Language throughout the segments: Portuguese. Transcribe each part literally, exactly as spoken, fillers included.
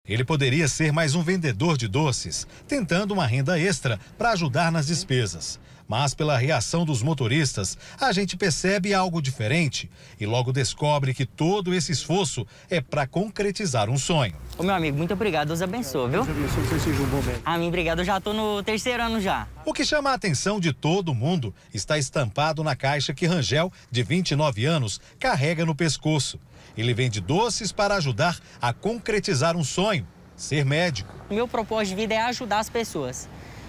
Ele poderia ser mais um vendedor de doces, tentando uma renda extra para ajudar nas despesas. Mas pela reação dos motoristas, a gente percebe algo diferente e logo descobre que todo esse esforço é para concretizar um sonho. Ô meu amigo, muito obrigado, Deus abençoe, viu? Deus abençoe, que você seja um bom médico. Amém, obrigado, eu já tô no terceiro ano já. O que chama a atenção de todo mundo está estampado na caixa que Rangel, de vinte e nove anos, carrega no pescoço. Ele vende doces para ajudar a concretizar um sonho, ser médico. O meu propósito de vida é ajudar as pessoas.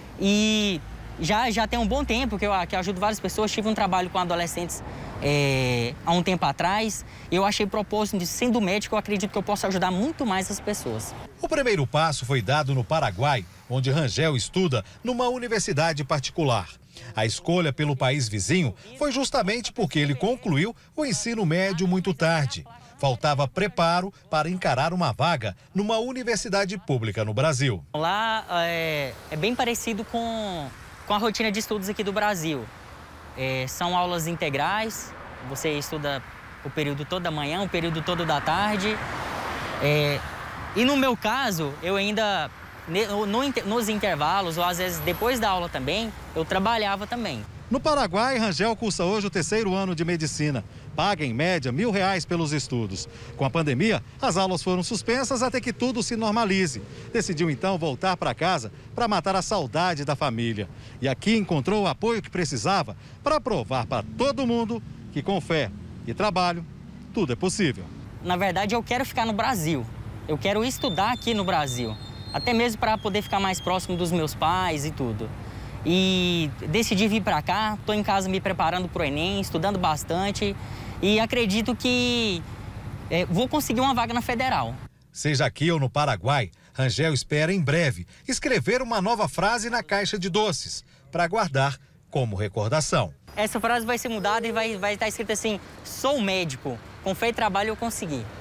E já, já tem um bom tempo que eu, que eu ajudo várias pessoas. Tive um trabalho com adolescentes é, há um tempo atrás. Eu achei propósito de, sendo médico, eu acredito que eu posso ajudar muito mais as pessoas. O primeiro passo foi dado no Paraguai, onde Rangel estuda numa universidade particular. A escolha pelo país vizinho foi justamente porque ele concluiu o ensino médio muito tarde. Faltava preparo para encarar uma vaga numa universidade pública no Brasil. Lá é, é bem parecido com, com a rotina de estudos aqui do Brasil. É, são aulas integrais, você estuda o período todo da manhã, o período todo da tarde. É, e no meu caso, eu ainda, no, nos intervalos, ou às vezes depois da aula também, eu trabalhava também. No Paraguai, Rangel cursa hoje o terceiro ano de medicina. Paga, em média, mil reais pelos estudos. Com a pandemia, as aulas foram suspensas até que tudo se normalize. Decidiu, então, voltar para casa para matar a saudade da família. E aqui encontrou o apoio que precisava para provar para todo mundo que, com fé e trabalho, tudo é possível. Na verdade, eu quero ficar no Brasil. Eu quero estudar aqui no Brasil. Até mesmo para poder ficar mais próximo dos meus pais e tudo. E decidi vir para cá, estou em casa me preparando para o Enem, estudando bastante e acredito que é, vou conseguir uma vaga na Federal. Seja aqui ou no Paraguai, Rangel espera em breve escrever uma nova frase na caixa de doces para guardar como recordação. Essa frase vai ser mudada e vai, vai estar escrita assim: sou médico, com fé e trabalho eu consegui.